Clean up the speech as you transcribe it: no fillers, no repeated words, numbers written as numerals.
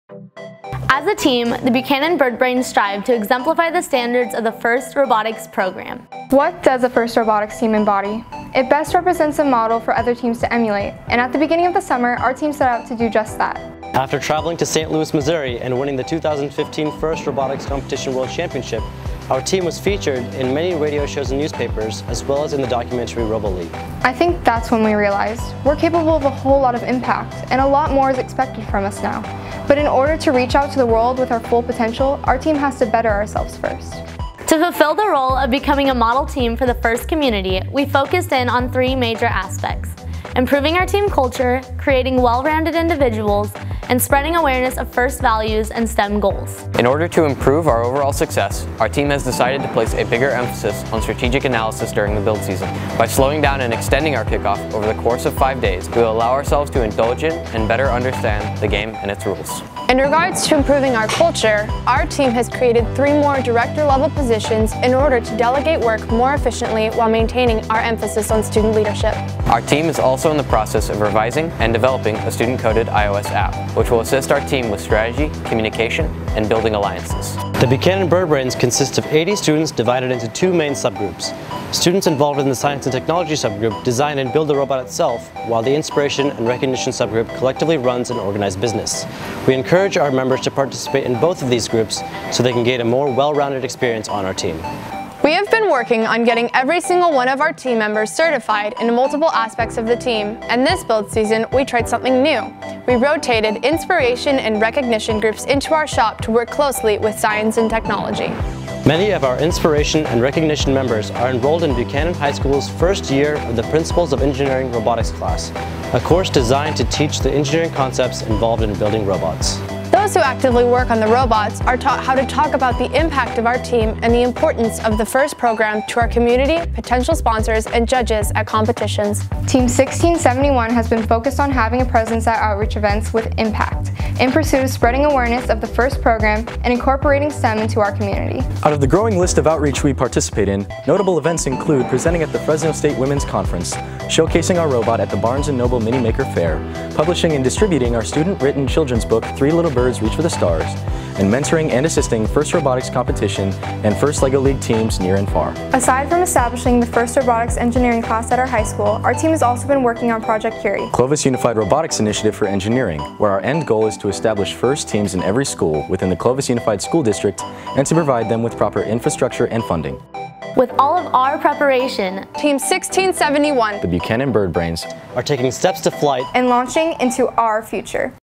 As a team, the Buchanan BirdBrains strive to exemplify the standards of the FIRST Robotics program. What does a FIRST Robotics team embody? It best represents a model for other teams to emulate, and at the beginning of the summer, our team set out to do just that. After traveling to St. Louis, Missouri and winning the 2015 FIRST Robotics Competition World Championship, our team was featured in many radio shows and newspapers, as well as in the documentary RoboLeague. I think that's when we realized we're capable of a whole lot of impact, and a lot more is expected from us now. But in order to reach out to the world with our full potential, our team has to better ourselves first. To fulfill the role of becoming a model team for the FIRST community, we focused in on three major aspects: improving our team culture, creating well-rounded individuals, and spreading awareness of FIRST values and STEM goals. In order to improve our overall success, our team has decided to place a bigger emphasis on strategic analysis during the build season. By slowing down and extending our kickoff over the course of 5 days, we will allow ourselves to indulge in and better understand the game and its rules. In regards to improving our culture, our team has created 3 more director-level positions in order to delegate work more efficiently while maintaining our emphasis on student leadership. Our team is also in the process of revising and developing a student-coded iOS app, which will assist our team with strategy, communication, and building alliances. The Buchanan BirdBrains consists of 80 students divided into 2 main subgroups. Students involved in the Science and Technology subgroup design and build the robot itself, while the Inspiration and Recognition subgroup collectively runs and organizes business. We encourage our members to participate in both of these groups so they can gain a more well-rounded experience on our team. We have been working on getting every single one of our team members certified in multiple aspects of the team, and this build season we tried something new. We rotated Inspiration and Recognition groups into our shop to work closely with Science and Technology. Many of our Inspiration and Recognition members are enrolled in Buchanan High School's first year of the Principles of Engineering Robotics class, a course designed to teach the engineering concepts involved in building robots. Those who actively work on the robots are taught how to talk about the impact of our team and the importance of the FIRST program to our community, potential sponsors, and judges at competitions. Team 1671 has been focused on having a presence at outreach events with impact, in pursuit of spreading awareness of the FIRST program and incorporating STEM into our community. Out of the growing list of outreach we participate in, notable events include presenting at the Fresno State Women's Conference, showcasing our robot at the Barnes & Noble Mini Maker Fair, publishing and distributing our student-written children's book, Three Little Birds Reach for the Stars, and mentoring and assisting FIRST Robotics competition and FIRST LEGO League teams near and far. Aside from establishing the FIRST Robotics engineering class at our high school, our team has also been working on Project Curie, Clovis Unified Robotics Initiative for Engineering, where our end goal is to establish FIRST teams in every school within the Clovis Unified School District and to provide them with proper infrastructure and funding. With all of our preparation, Team 1671, The Buchanan BirdBrains, are taking steps to flight and launching into our future.